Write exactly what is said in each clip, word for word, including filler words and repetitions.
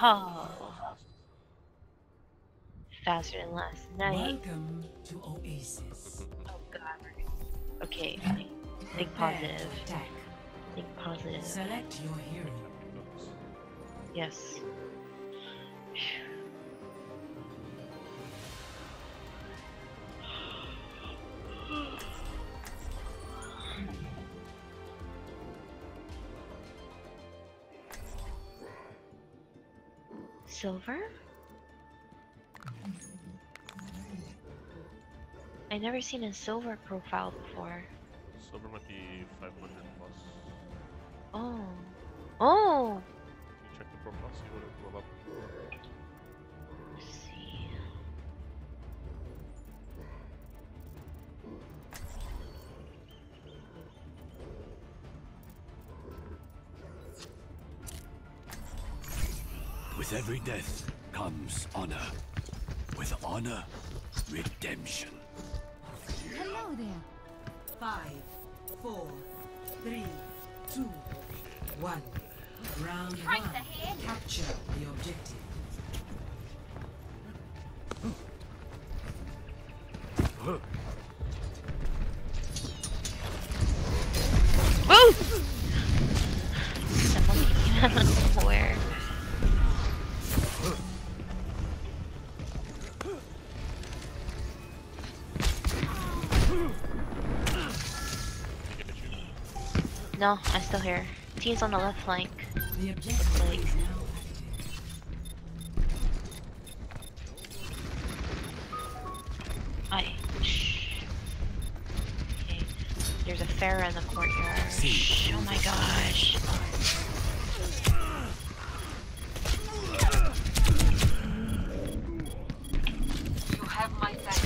Oh. Faster than last night. Welcome to Oasis. Oh god. Okay. Think positive. Attack. Think positive. Select your hero. Yes. Silver? I never seen a silver profile before. Silver might be five hundred plus. Oh. Oh! Can you check the profile, see what it will up? Let's see. With every death comes honor. With honor, redemption. Hello there. Five, four, three, two, one. Round one. Capture the objective. Woo! Someone came out of nowhere. No, I'm still here. Team's on the left flank. The objective Like, is now I. Shh. Okay. There's a Pharah in the courtyard. Shh. Oh my gosh. You have my back.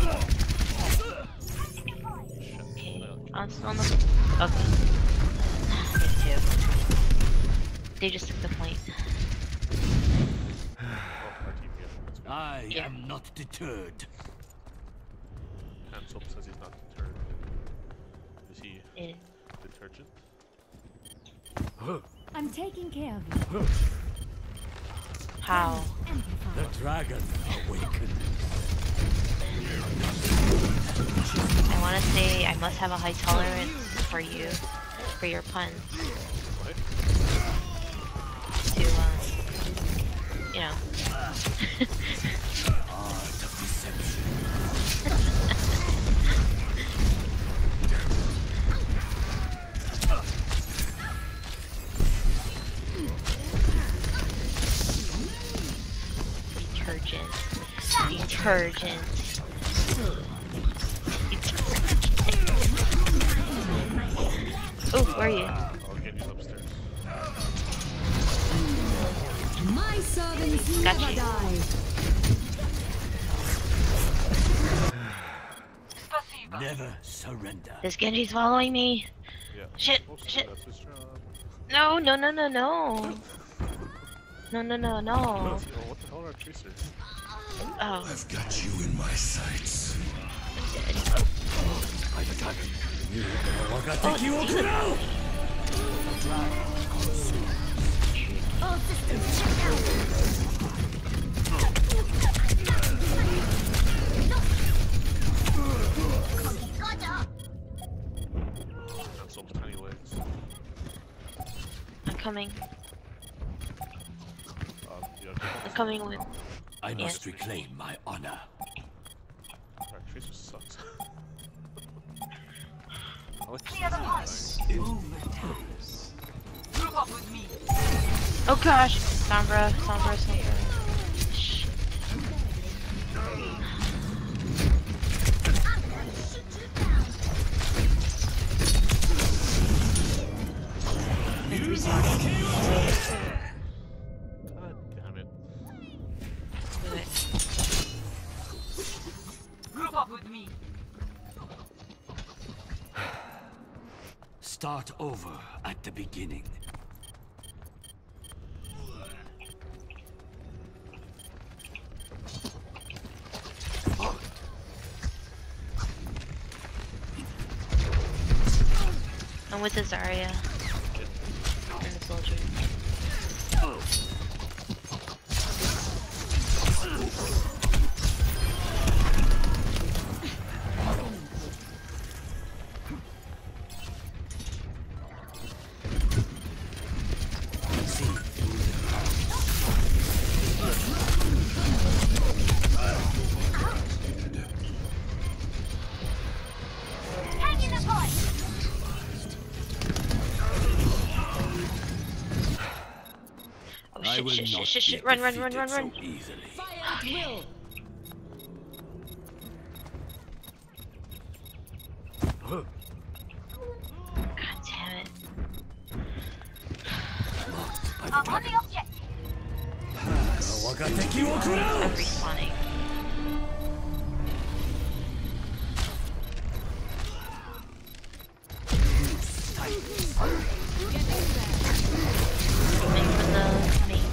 Okay. I'm still on the. Okay. Me too. They just took the point. Oh, our team here. Let's go. I Yeah. am not deterred. Hansel says he's not deterred. Is he In. detergent? I'm taking care of you. How? The dragon awakened. I want to say I must have a high tolerance for you, for your puns. What? To, uh, you know. Art of deception. Detergent. Detergent. Oh, where are you? I'll get you upstairs. My servants Got never you. die. Never surrender. This Genji's following me. Yeah. Shit, Oh, so shit. that's his job. No, no, no, no, no. No, no, no, no. Oh, what the hell are our tracers? Oh, I've got you in my sights. I attack. You will All systems check out. Hansel's tiny legs. I'm coming. Um, yeah, I'm coming with. I must Yeah. reclaim my honor. our tracer sucks. I like Clear the path. Group up with me. Oh gosh! Sombra, Sombra, Sombra. Shh. God damn it. Do it. Group up with me. Start over at the beginning. I'm with the Zarya. And the soldier. will shit, not shit, shit, be run, run, run, defeated run, run. so easily. Fire at will. God damn it. By the dragon. 我が敵を食らう I'm respawning. Aiming for the main.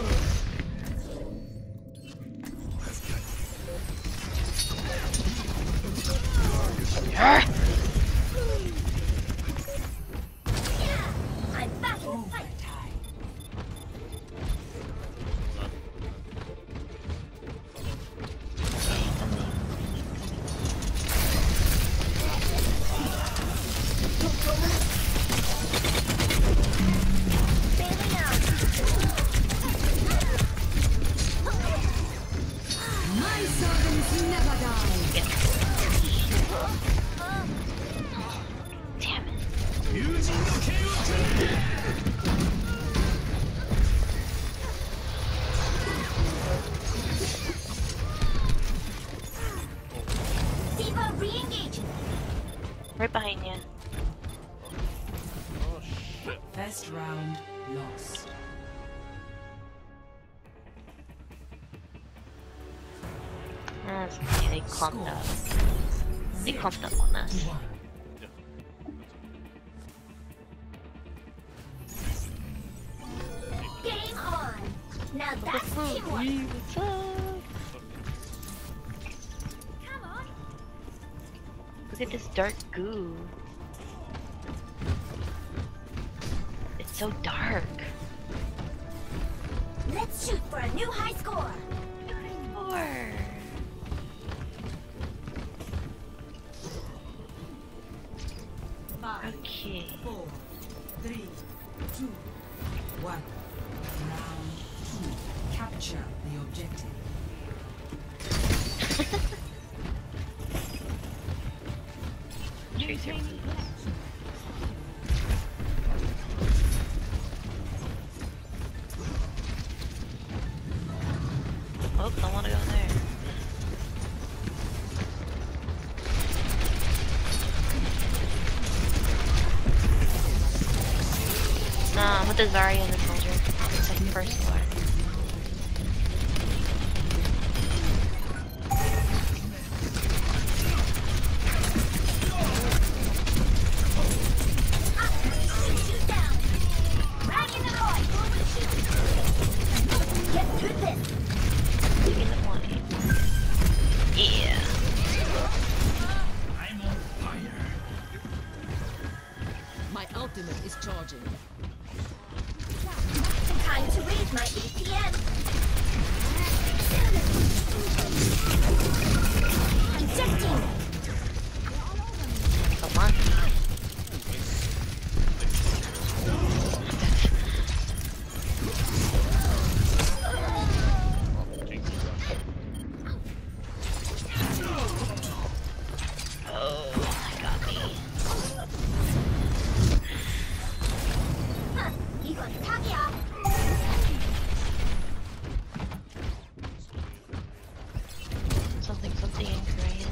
Arr! I'm back in the fight. Bailing out. My servants never die. Damn it. 友人の剣をくれ Diva re-engaging. Right behind you. Oh shit. First round lost. Oh, okay, they clumped up. They clumped up on us. One. Game on. Now that's teamwork. What's up? Come on. Look at this dark goo. It's so dark. Let's shoot for a new high score. Four. Five, Okay. four, three, two, one. Round two. Capture the objective. Tracer, please. Oh, I want to go there. Nah, I'm with the Zarya and the soldier. It's like first floor. Shoot down. Dragging the coin. Forward shoot. Get through this. Taking the point. Yeah. I'm on fire. My ultimate is charging. Time to raise my A P M. Injecting. Come on. Oh, got me. Huh. 이건 사기야. Something, something in Korean.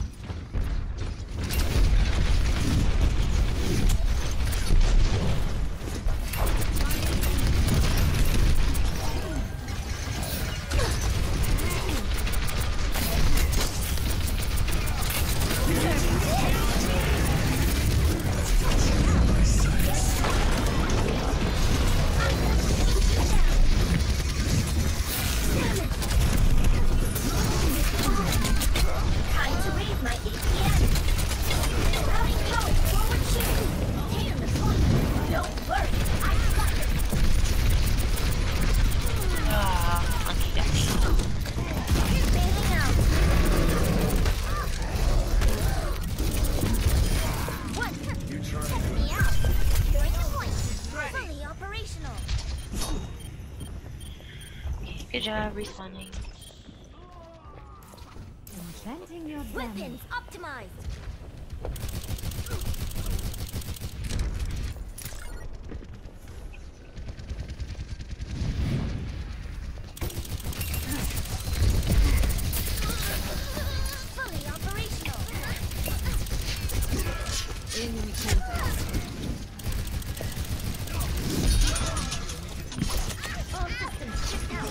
Time to raise my A P M. Routing power. Forward shoot. Taking the point. Don't worry. I got it. Ah, monkey got me. Bailing out. One. Check me out. During the point. Fully operational. Okay, good job respawning. Weapons optimized. Enemy contact. All systems checked out.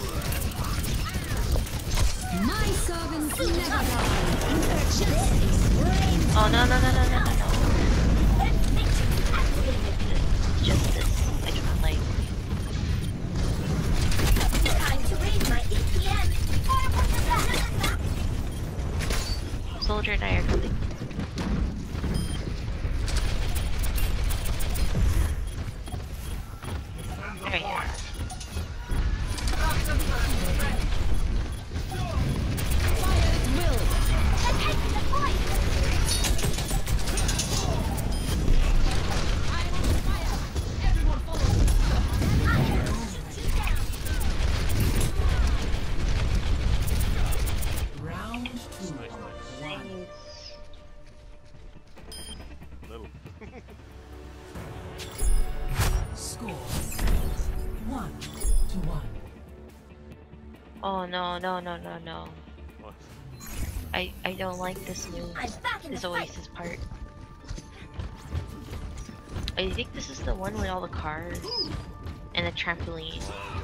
My servants never die. Justice reigns. Oh no no no no no no no. Matrix activated. Justice. I do not like. Time to raise my A P M. Fire pressure back. Soldier and I are coming. There you are. Attack the point. Round two. Nice. Little. Score one to one. Oh no no no no no. What? I I don't like this move. I'm back in the This fight. Oasis part. I think this is the one with all the cars and the trampoline.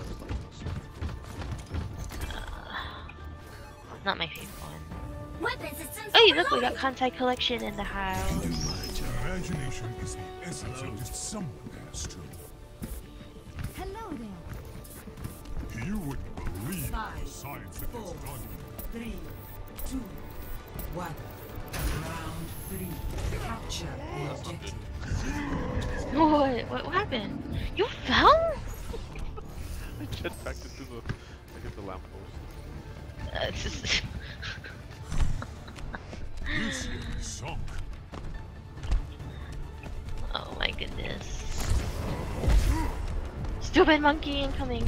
Uh, not my favorite one. Weapon systems Oh, look, we got overloaded. Kantai Collection in the house. Imagination is the essence of this. Someone has to. Hello there. You wouldn't believe Five, the science that four, is done. three, two, one. Round three. Capture the objective. What? What, what happened? You fell? I jet back into the. I hit the lamppost. Uh, it's just... This is sunk. Oh my goodness. Stupid monkey incoming.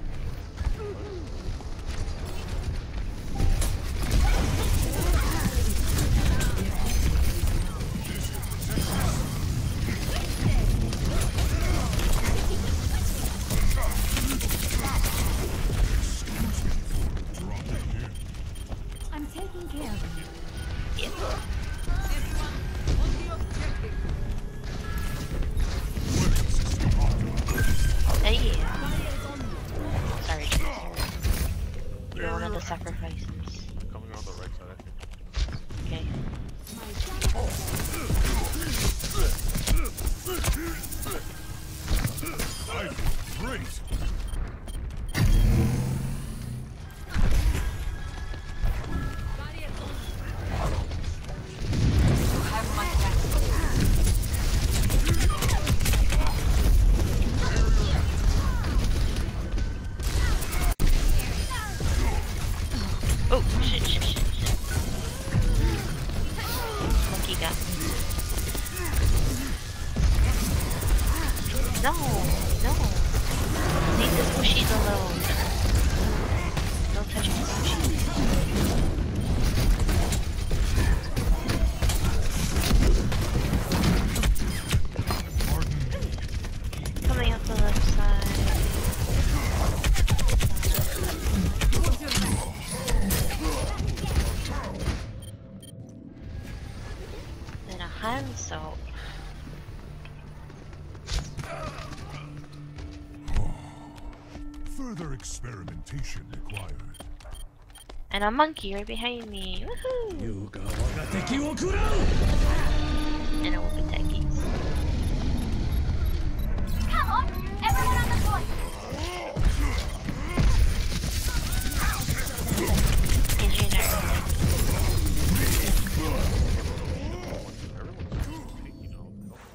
I'm taking care of you. Yeah. Hey, yeah. Sorry, sorry. You're one of the sacrifices. Coming on the right side, I think. Okay. I feel great. Oh, shit, shit, shit, shit. Monkey got me. No, no. Leave the squishies alone. Don't touch my squishies. Coming up the left side. Then a hand soap. Further experimentation required. And a monkey right behind me. Woohoo! ユーガ我が敵を食らう And a whooping techies. Come on, everyone on the point. Engineer. Everyone's taking out.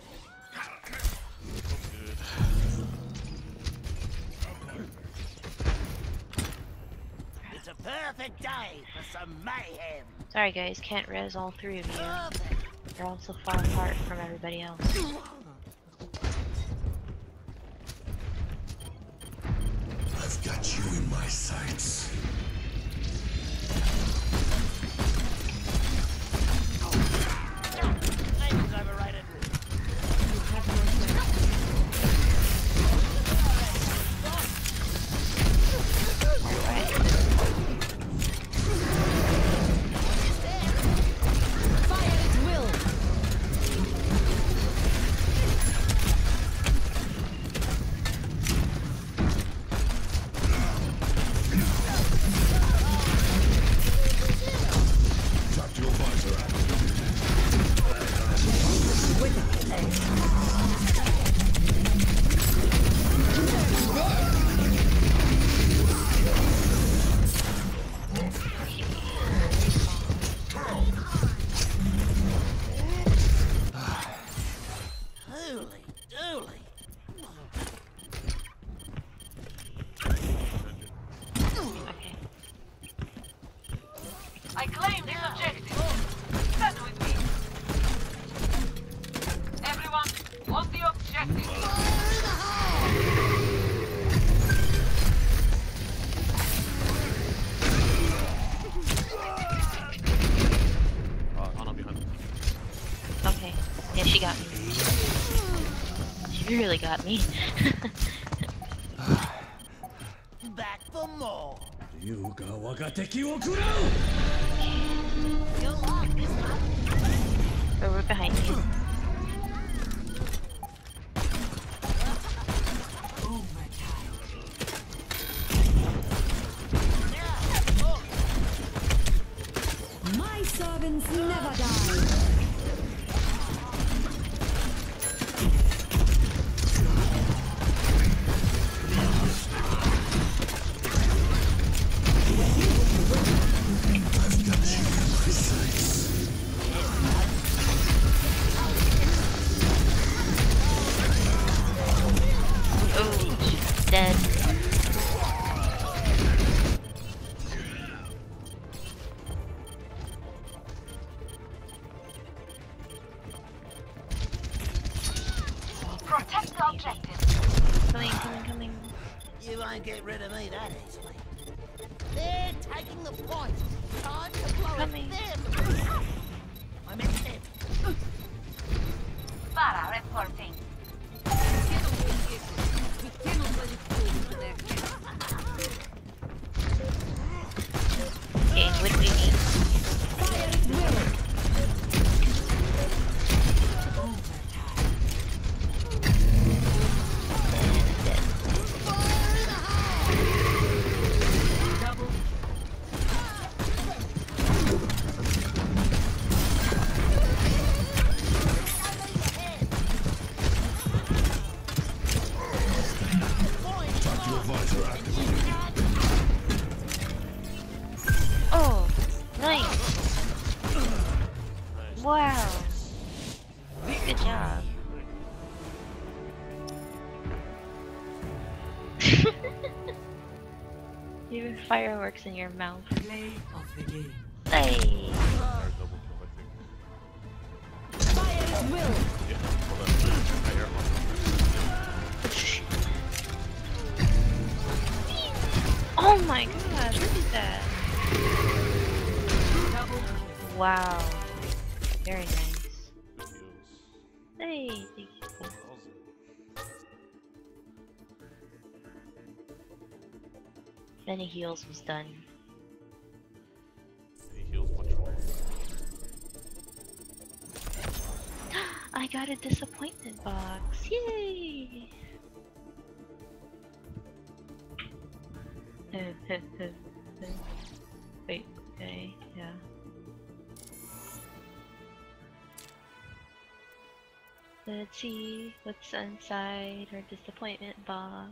It's a perfect day for some mayhem. Sorry guys, can't res all three of you. You're all so far apart from everybody else. I've got you in my sights. Name's overrated. Fire at will. Uh, Ana behind. Okay. Yeah, she got me. She really got me. Back for more. 竜が我が敵を食らう You'll like this one. But we're behind you. My servants never die. Oh, she's dead. Protect the objective. Coming, coming, coming. You won't get rid of me that easily. They're taking the point. Time to blow Coming. at them. I'm in them. Para reporting. We cannot let it fall into their hands. Okay, what do we need? Fire at will. Oh, nice. Wow. Good job. You have fireworks in your mouth. Play of the game. Hey. Or double kill, I think. Fire at will. Yeah, hold on. I hear him. Oh my gosh, what is that? Wow. Very nice. Good heals. Hey, thank you. Awesome. Many heals was done. He heals much more. I got a disappointment box. Yay! Wait, okay, yeah. Let's see what's inside our disappointment box.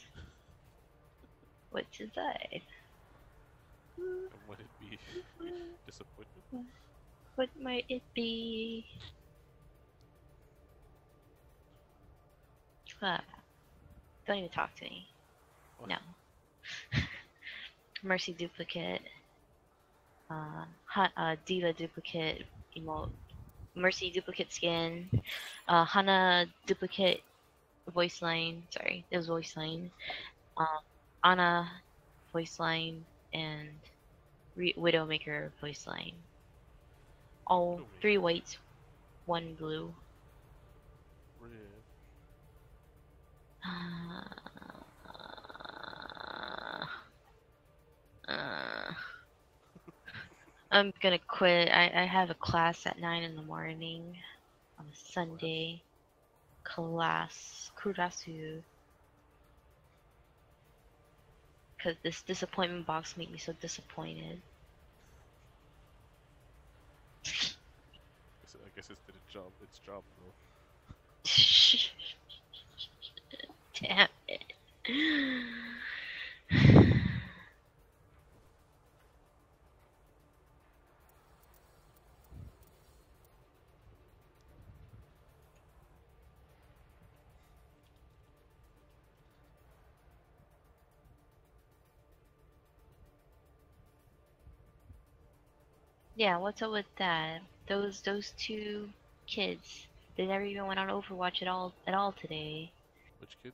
What's inside? And would it be disappointment? What might it be? Ah, don't even talk to me. What? No. Mercy duplicate. Uh, ha uh, Diva duplicate emote. Mercy duplicate skin. Uh, Hana duplicate voice line. Sorry, it was voice line. Um, Ana voice line and Re Widowmaker voice line. All three whites, one blue. Red. Uh, uh, I'm gonna quit. I, I have a class at nine in the morning on a Sunday. Class Kurasu. Cause this disappointment box made me so disappointed. I guess it's did a job. Its job, bro. Damn it. Yeah, what's up with that? Those those two kids, They never even went on Overwatch at all at all today. Which kids?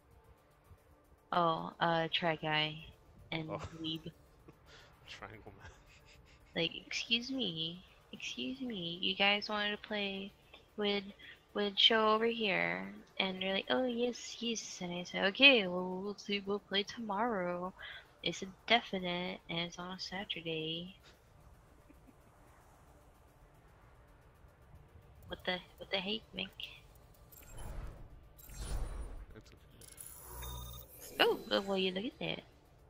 Oh, uh, Try Guy and Oh. Weeb. Triangle man. Like, excuse me, excuse me, you guys wanted to play with with show over here, and they're like, oh yes, yes, and I said, okay, well we'll see, we'll play tomorrow. It's a definite, and it's on a Saturday. What the what the hate, Mick? It's okay. Oh, well, well, you look at that.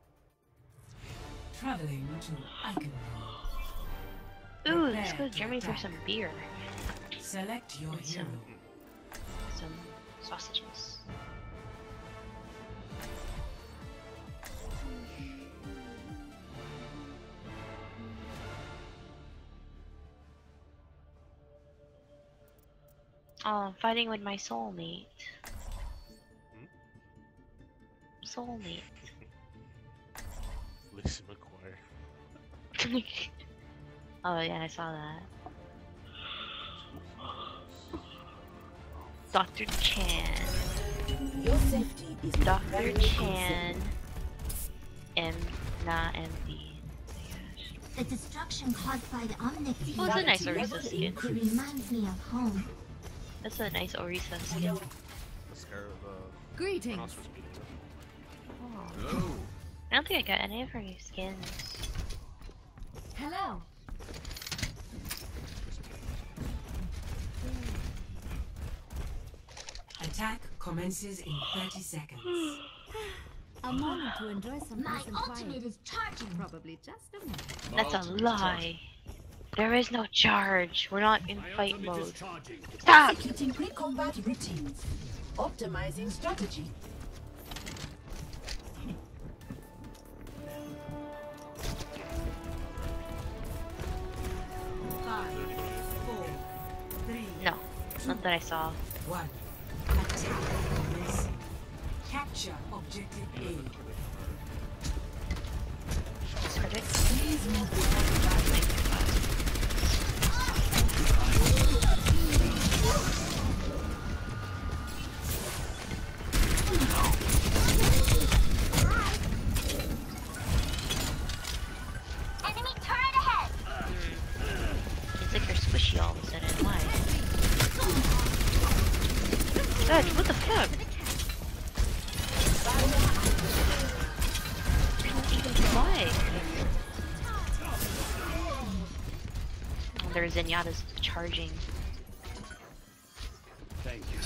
Traveling to Icon. Ooh, let's go to Germany for some beer. Select your And hero. some some sausages. Oh, I'm fighting with my soulmate. Soulmate. Lisa McGuire. Oh yeah, I saw that. Doctor Chan. Your safety is Doctor Chan. M. Nah, M D. The destruction caused by the Omnic Oh, it's a nice Orisa skin. it reminds me of home. That's a nice Orisa skin. The scare of the Greetings. rhinoceros meeting. Oh. I don't think I got any of her new skins. Hello. Attack commences in thirty seconds. A moment to enjoy some My peace and ultimate quiet. is charging. Probably just a moment. That's a lie. There is no charge. We're not in My fight ultimate is mode. charging. Stop! executing pre-combat routines. Optimizing strategy. Five, four, three, No, not that I saw. one. Attack commencing. Capture objective A. Discredit. Please move Enemy turret ahead. It's like you're squishy all of a sudden. Why? God, what the fuck? Even why? Oh, there's Zenyatta's charging. Thank you.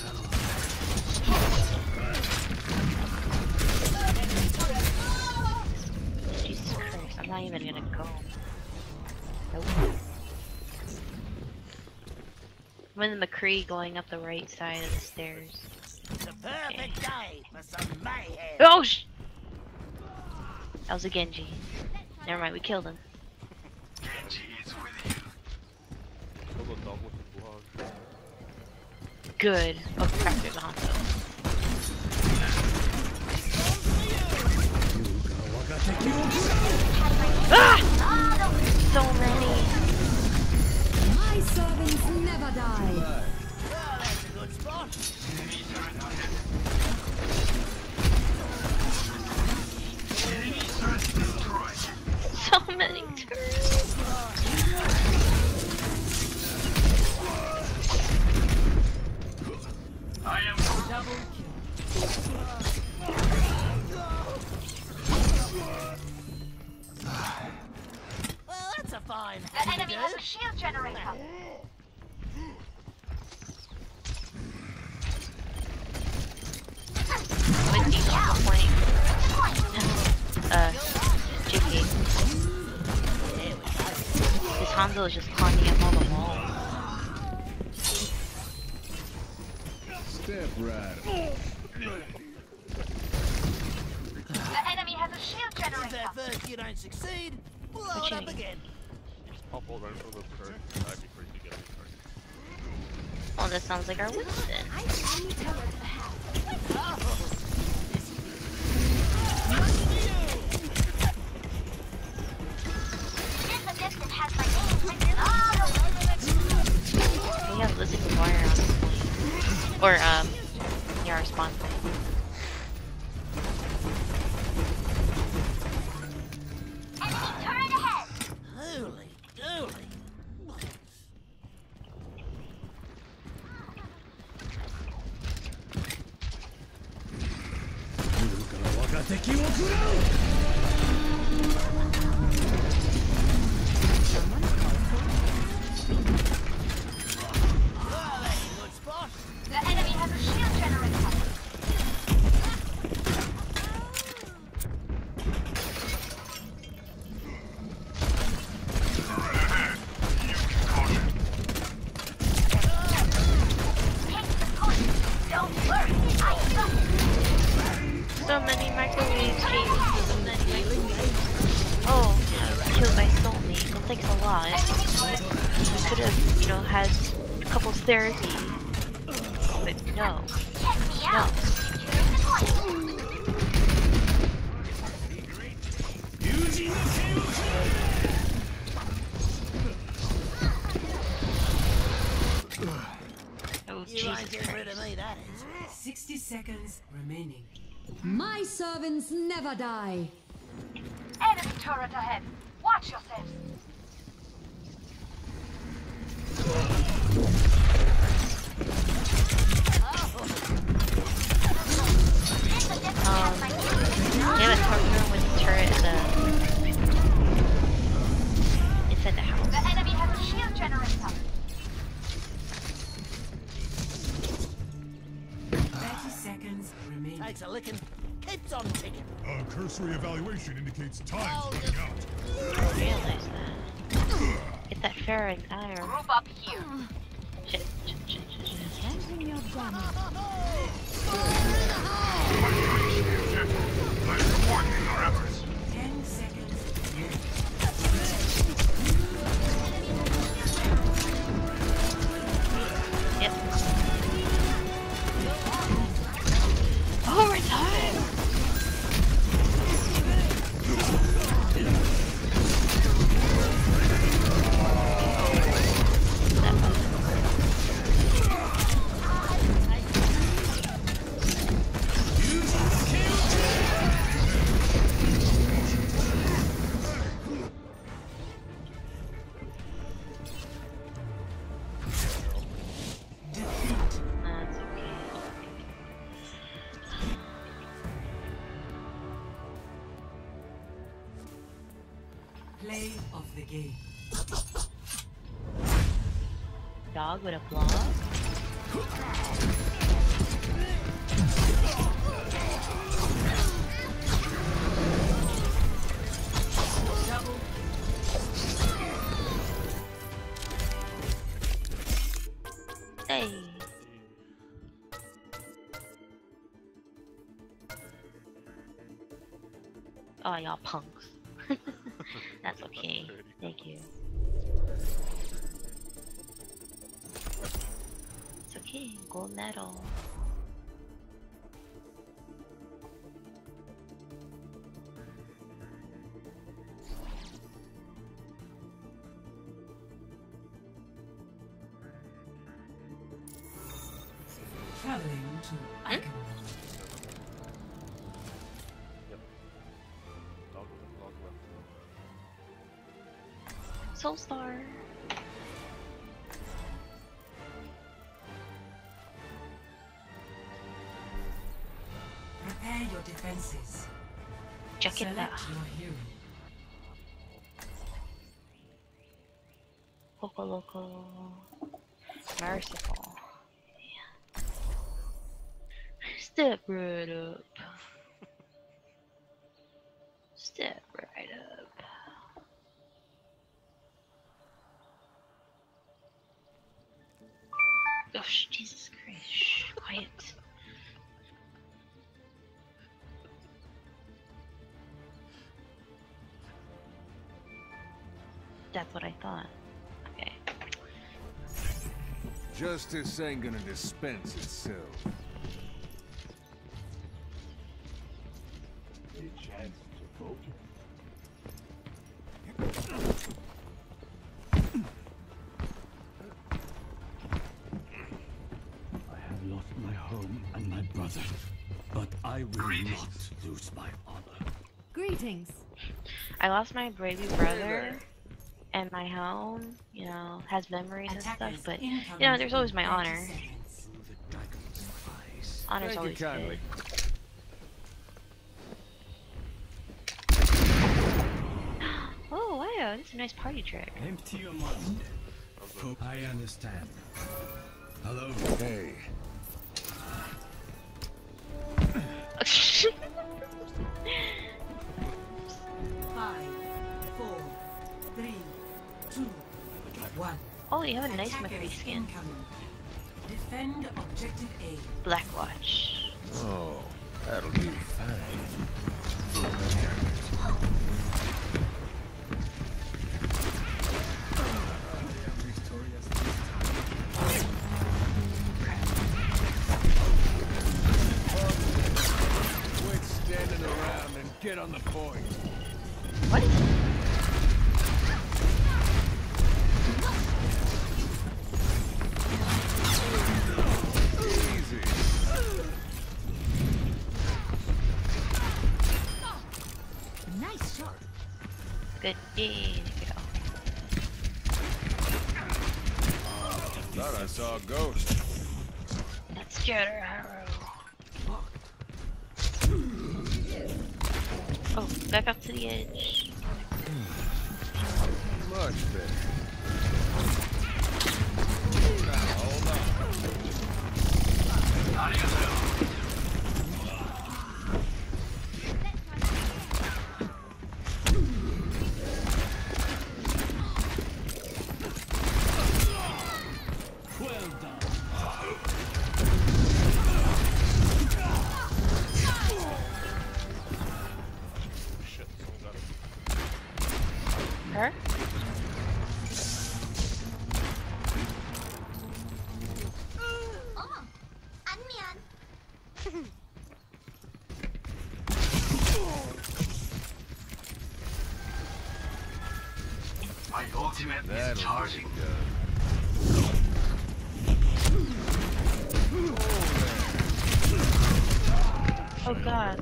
Jesus Christ, I'm not even gonna go. Nope. I'm in the McCree going up the right side of the stairs. It's a perfect day for some mayhem. Oh sh! That was a Genji. Never mind, we killed him. Kill the dog with the blog. Good. Oh crap, there's a Hanzo. Ah! So many. My servants never die. Well, that's a good spot. So many turrets. Well, that's a fine The thing to enemy do. has a shield generator. With you on the point. Uh, J K. This Hanzo is just climbing up all the walls. Step right. The enemy has a shield If generator. at first you don't succeed, blow What it you up mean? again. Just pop all right for the turret. That'd be crazy to get the turret. Oh, that sounds like our Winston. This assistant has my name written all over it. We have Lizzie McGuire on the point. Or, um, yeah, our spawn point. Enemy turret ahead. Holy dooly. 我が敵を食らう Good spot. The enemy has a shield generator. Take the point. Don't worry, I got it. So many microwaves, James. So many microwaves. Oh, killed by soulmate. That takes a lot. We could have, you know, had a couple therapy. But no. Check me No. out. Securing the point. Oh, You won't Jesus get rid of Christ. me that easy. sixty seconds remaining. My servants never die. Enemy turret ahead. Watch yourselves. Um, they have a torque room with a turret and a... inside the house. The enemy has a shield generator. thirty seconds remaining. Takes a licking. Keeps on ticking. A cursory evaluation indicates time's Oh, running out. I realize that. Get that ferric iron. Group up here. Shit, shit, shit, shit, shit. ten seconds remaining. Yep. Overtime! That was- That's okay. Play of the game. Dog with a blog? Hey. Oh, y'all punks. That's okay. Thank you. It's okay. Gold medal. Traveling to Acheron. Dog with a dog left. Soulstar. Prepare your defenses. Jacket that. Select your hero. Loco Loco. Merciful. Yeah. Step right up. Step right up. Oh, sh- Jesus Christ. Shh, quiet. That's what I thought. Okay. Justice ain't gonna dispense itself. home and my brother, but I will not lose my honor. Greetings. I lost my baby brother, and my home, you know, has memories and stuff. Attackers But you incoming know, there's always in my thirty honor. seconds. Through the dragon's eyes. Honor's Thank you always kindly. good. Oh wow, this is a nice party trick. Empty your mind. I understand. Hello. Hey. Five, four, three, two, one. Oh, you have a nice Attackers McCree skin. incoming. Defend objective A. Blackwatch. Oh, that'll be fine. Quit standing around and get on the point. What? Easy. Nice shot. Good. Yeah, there you go. Thought I saw a ghost. That's Jetter Arrow. Oh, back up to the edge. Much better. Now, hold on. Well done. Shit, someone got it. Her? 어머, 안미안. That'll be good. Oh god.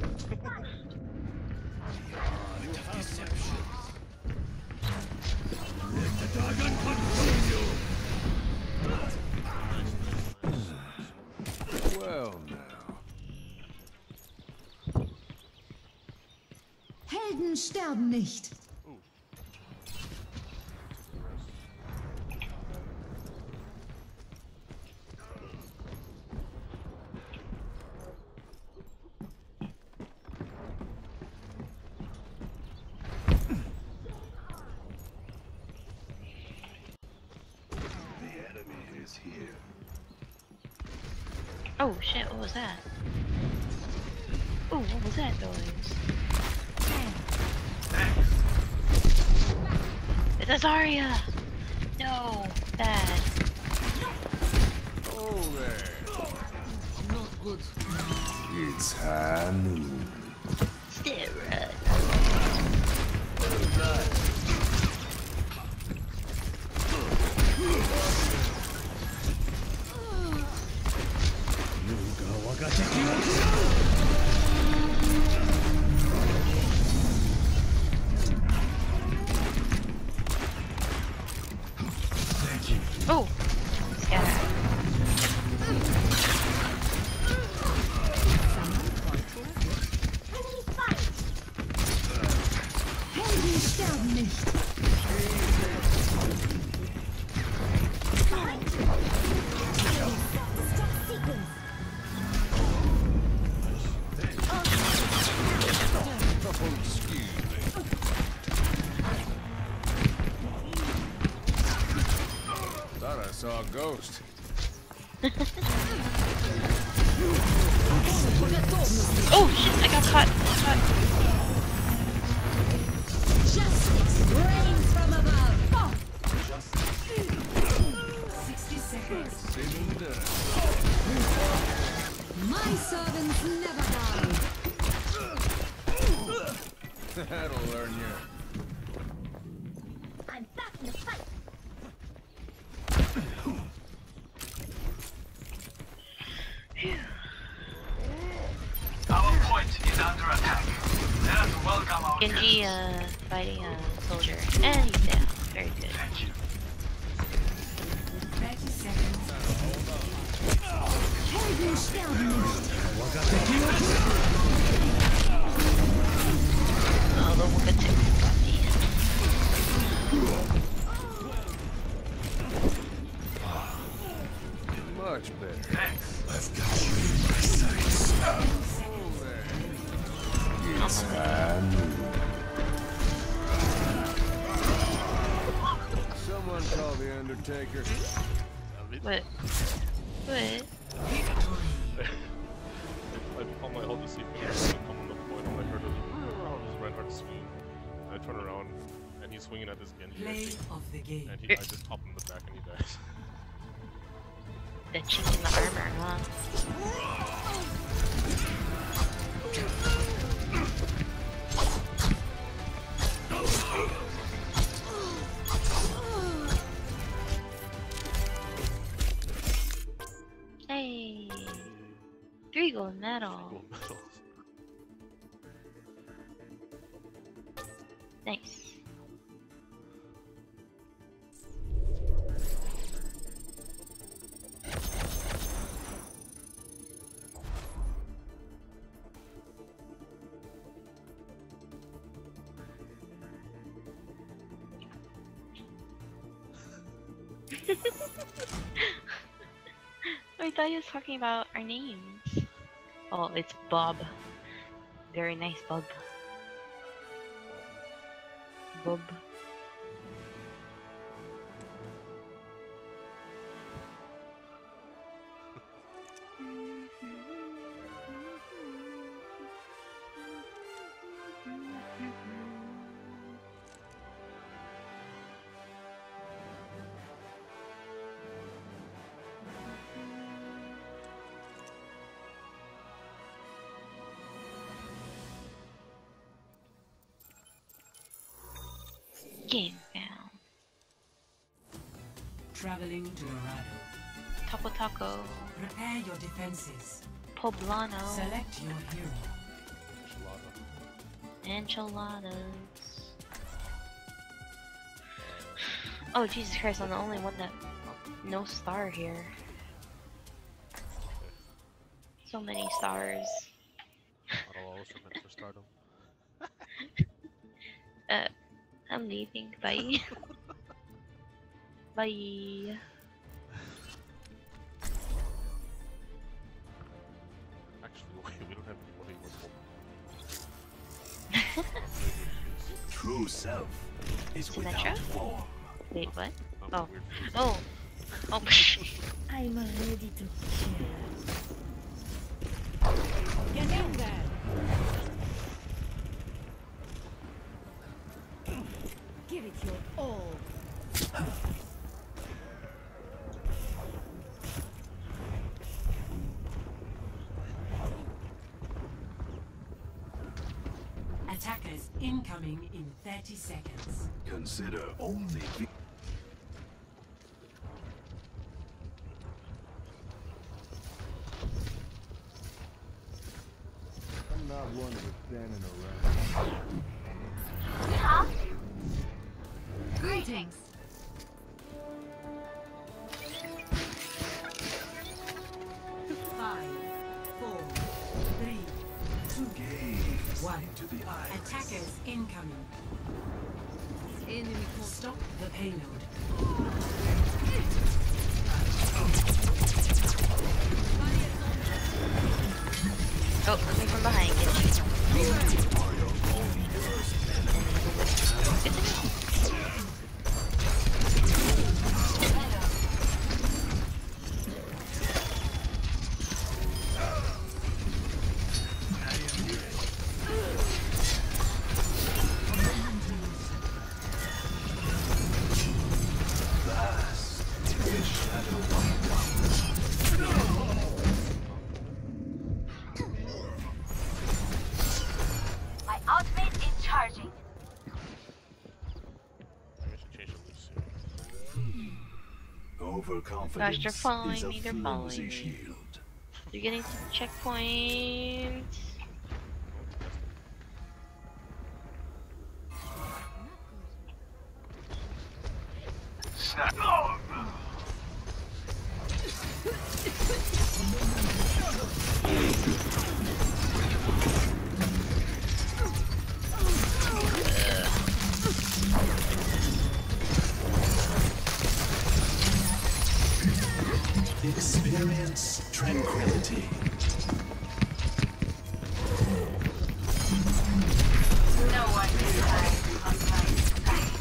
Well, now. Helden sterben nicht. The enemy is here. Oh shit, what was that? Oh, what was that noise? It's Azaria! No, bad. Oh, there. Not good. It's high noon. Steroid. Oh! Scatter. Enemy spotted. Helden sterben nicht. Stop sequence. Oh, excuse me. Thought I saw a ghost. Oh shit, I got caught. caught. Justice reigns from above. sixty seconds. Saving done. My servants never die. That'll learn you. I'm back in the fight. Phew. Genji uh, fighting a soldier, and he's down. Very good. thirty seconds. Oh, the Wukatsu. Much better. I've got you in my sights. Someone call the Undertaker. What? What? I on my hold to see if he was come on the point, and I heard his, his Reinhardt swing. And I turn around, and he's swinging at this Genji. Play of the game. And he, I just pop him in the back, and he dies. The chink in the armor, huh? Hey, three gold medal. Gold medals. Nice. I thought he was talking about our names. Oh, it's Bob. Very nice, Bob. Bob. Game found. Traveling to Dorado. Taco Taco. Prepare your defenses. Poblano. Select your hero. Enchiladas. Oh Jesus Christ! I'm the only one that no star here. So many stars. I don't know, I was meant for stardom. uh. I'm leaving. Bye. Bye. Actually, wait, we don't have anybody with True self is Isn't that without true? form. Wait, what? I'm Oh. weird. Oh. Oh. I'm ready to kill. Get in there. Give it your all. Attackers incoming in thirty seconds. Consider only vi- I'm not one of the standing around. Huh? Greetings. Five, four, three, two, gaze one. into the eyes. Attackers incoming. Enemy close. Stop the payload. Oh, coming from behind. Get Good to know. My ultimate is charging. Maybe I should change the loose. Overconfidence Gosh, they're following is a me, they're flimsy following me. shield. You're getting some checkpoints. tranquility. No one can hide from my sight.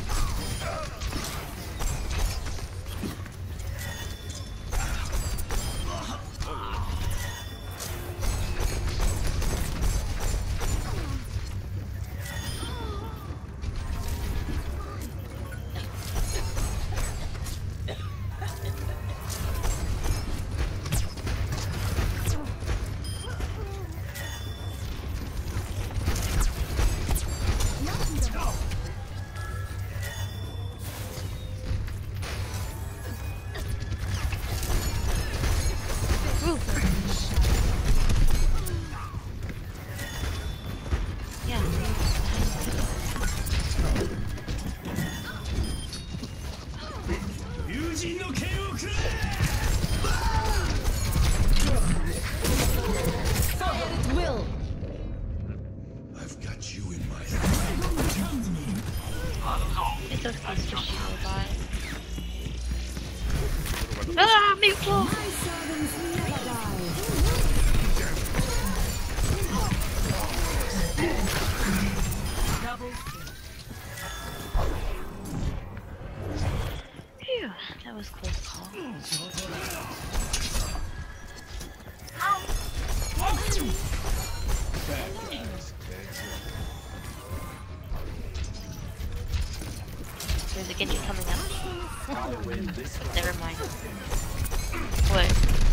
I've got you in my It's okay, it's just shield by. Ah, me floor! Phew, that was close call. There's a Genji coming up. Never mind. What?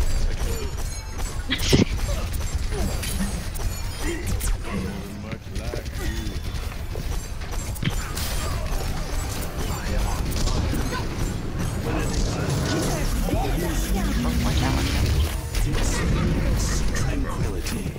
Oh, watch out, watch out. experience tranquility.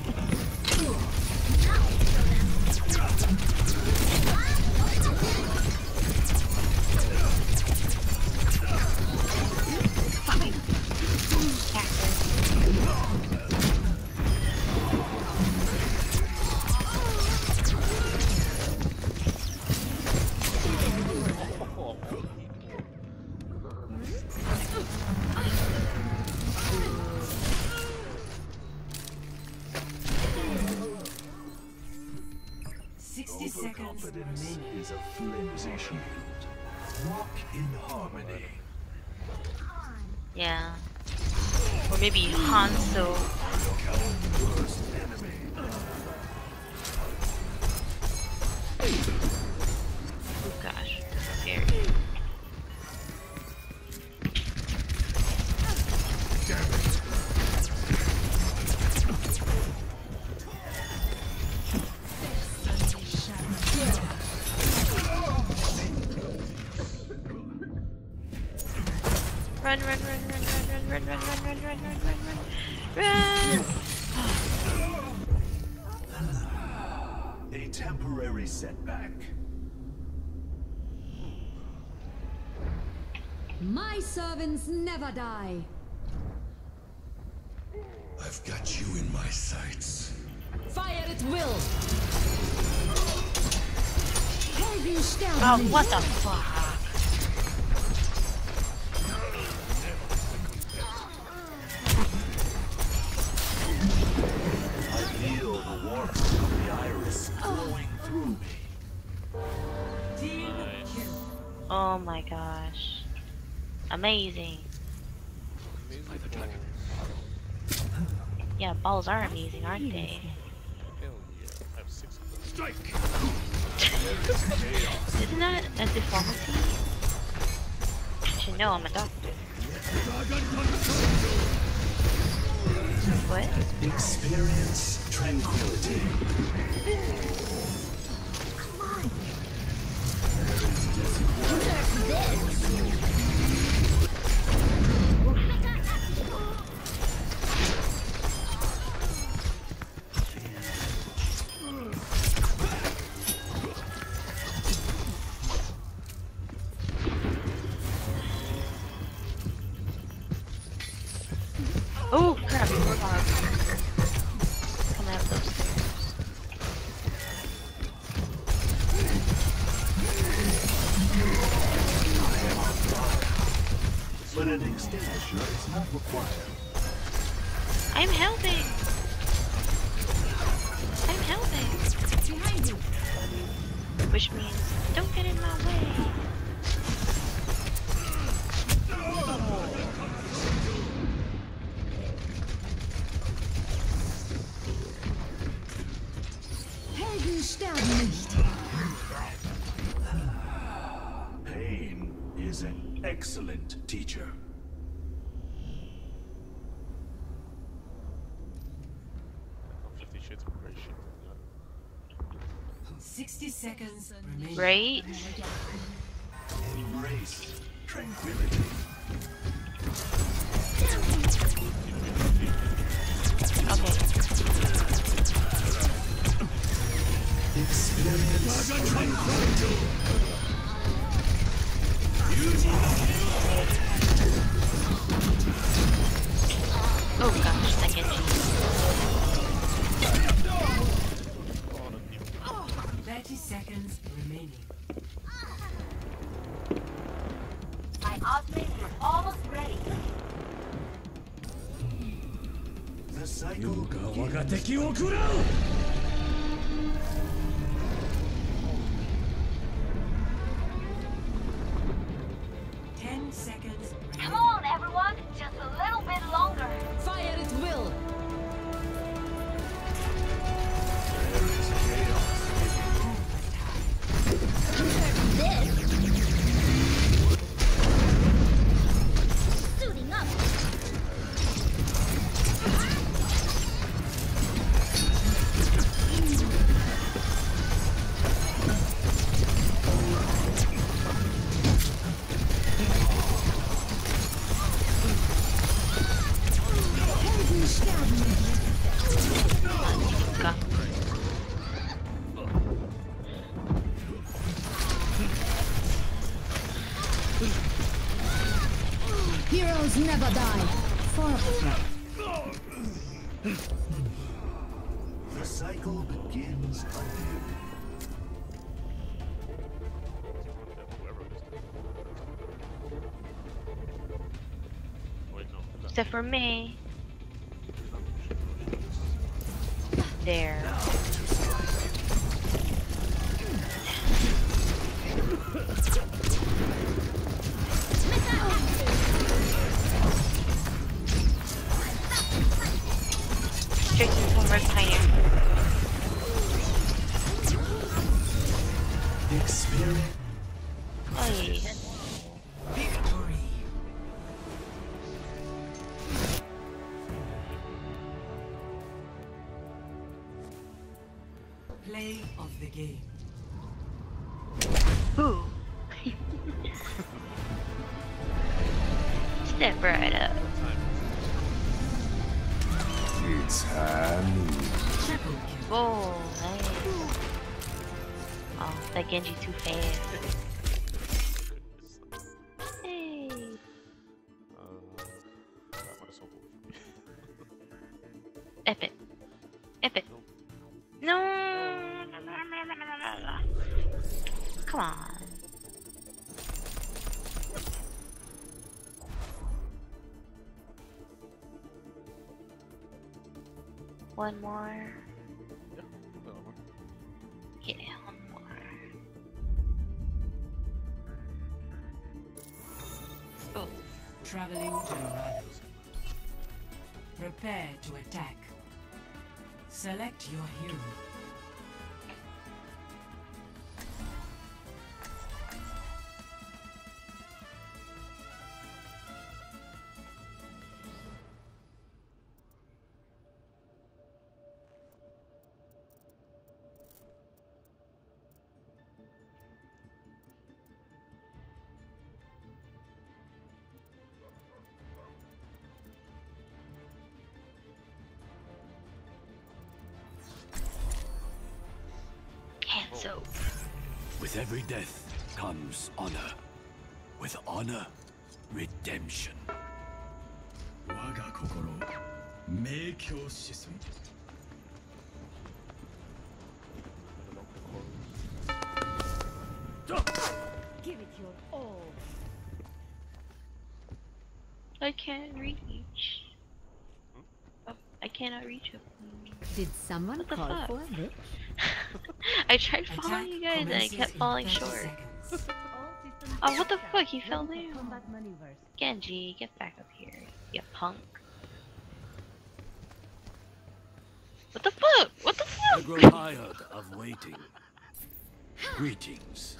Sixty seconds Overconfidence remaining. is a flimsy shield. Walk in harmony. Yeah. Or maybe Hanzo. Worst enemy. Oh gosh, scary. Run, run, run, run, run, run, run, run, run, run, run, run, run, run, run! A temporary setback. My servants never die. I've got you in my sights. Fire at will. Oh, what the fuck? I feel the warmth of the iris flowing through me. Team kill. Oh my gosh. Amazing. Yeah, balls are amazing, aren't they? Hell yeah, I have six of them. Strike! Isn't that a deformity? You should know I'm a doctor. What? Experience tranquility. Oh crap, we're coming up those stairs. I'm helping. I'm helping. Behind you. Which means don't get in my way. Helden sterben nicht. Pain is an excellent teacher. Fifty Shades of Grey shit. Sixty seconds remaining. Right? Embrace tranquility. Okay. Experience tranquility. Oh gosh, that Genji. Thirty seconds remaining. My ultimate is almost ready. The cycle 我が敵を食らう Ten seconds Come remaining. on, everyone. Just a little bit longer. Fire at will. This. Suiting up. Helden sterben nicht. Go. Heroes never die. For The cycle begins anew. Whoever it is. Wait, no. Is that- Except for me. There. Strixon's homework pioneer. Experience. Oy. Victory. Play of the game. Ooh. Step right up. It's Hanu. Triple kill. Whoa, nice. Oh, that Genji's too fast. Hey. Uh, that one is so cool. Epic. Epic. No. Come on. One more. Yeah, that one. Yeah, one more. Oh, Traveling to Dorado. Prepare to attack. Select your hero. hands up. With every death comes honor. With honor, redemption. 我が心明鏡止水 Give it your all. I can't reach. Oh, cannot reach him. Did someone What the call fuck? for a bitch? I tried following you guys and I kept falling short. Oh, what the fuck? He fell down. Genji, get back up here, you punk. What the fuck? What the I fuck? grow tired of waiting. Greetings.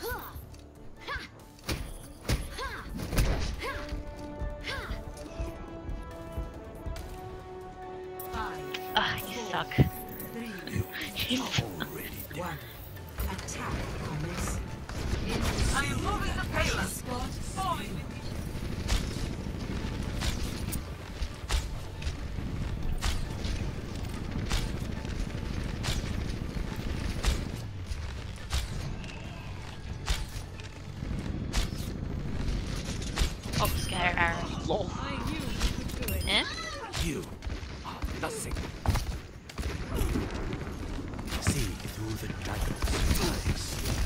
Ah, you suck. You suck. Already dead. One. Attack commence. I am moving the payload. Squad falling. Oh, scatter arrow. Lol. Eh? You are nothing. See through the dragon's eyes.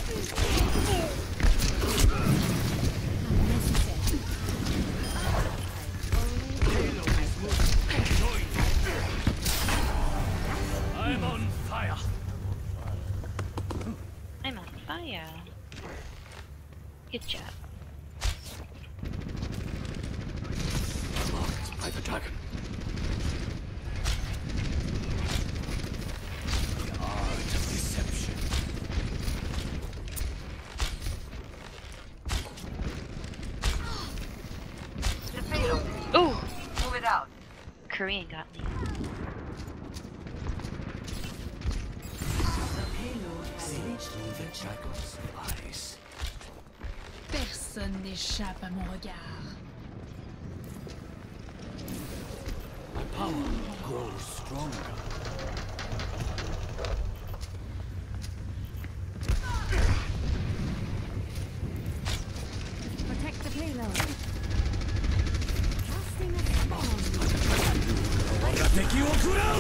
I'm on fire. I'm on fire. Good job. Blocked by the dragon. The art of deception. The payload. Oh! Move it out. Korean got me. The payload has See reached through the the dragon's eyes. Personne n'échappe à mon regard. My power grows stronger. Protect the payload. Casting a spawn. 我が敵を食らう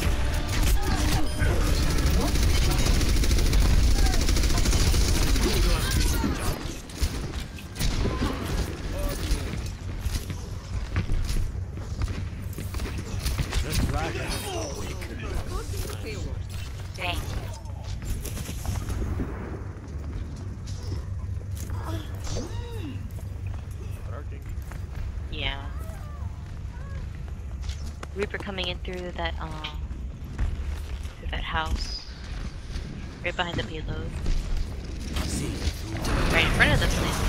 The dragon awakens. Dang. Yeah. Reaper coming in through that um through that house. Right behind the payload. See through Right in front of the payload.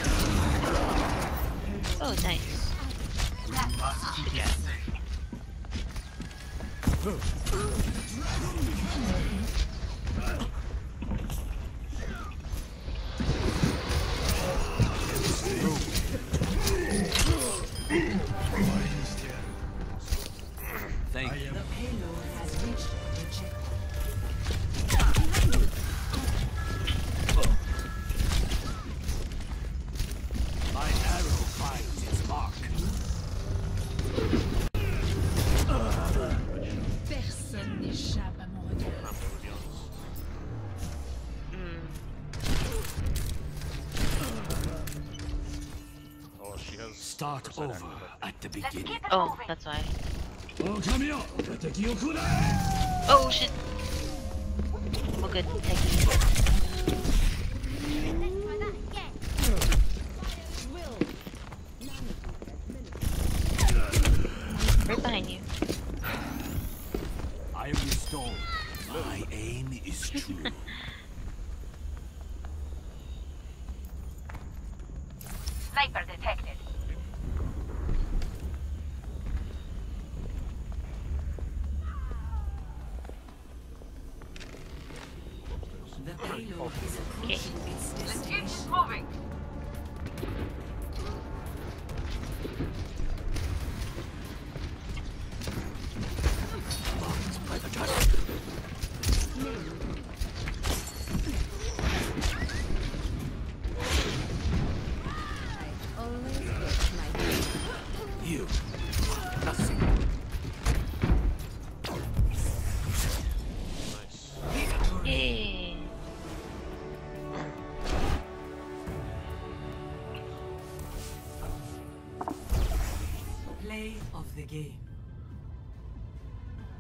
Oh, nice. Good job. Thank you. The payload has reached the checkpoint. My arrow finds its mark. Personne n'échappe à mon regard. Mm. Oh, she has. Start percent over accuracy. at the beginning. Oh, that's why. Oh, come here! The敵を食らえ Oh shit. Oh good, thank you. Let's try that again. Right behind you. I am restored. My aim is true. Sniper detected. The payload is approaching its destination. Moving. Blocked by the dragon. I always get my You are nothing. Nice. Yay. Play of the game.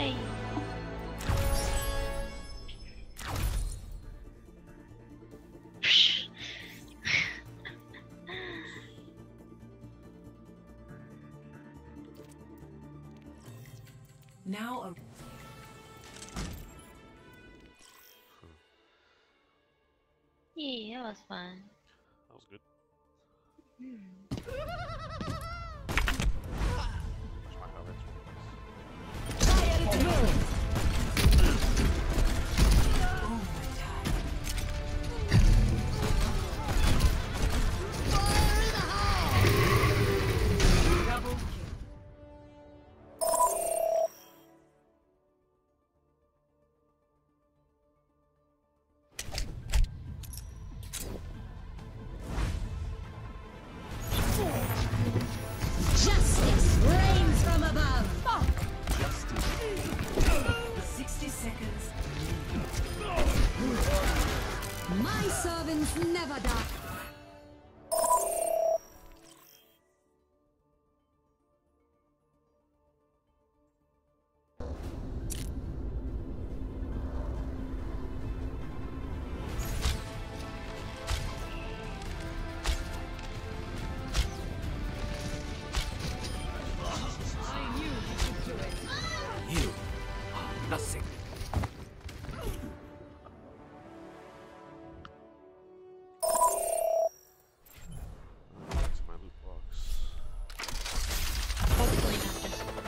Yay! Now a Yeah, that was fun. That was good. Hmm. Watch my highlights. double kill. Justice reigns from above. sixty seconds. My servants never die. You are nothing. That's my loot box. Hopefully not this one.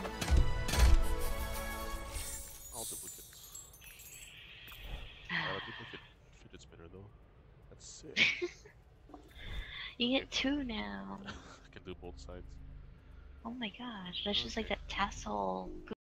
All duplicates. Uh, duplicate fidget spinner though. That's sick. You get two now. I can do both sides. Oh my gosh, that's just like that tassel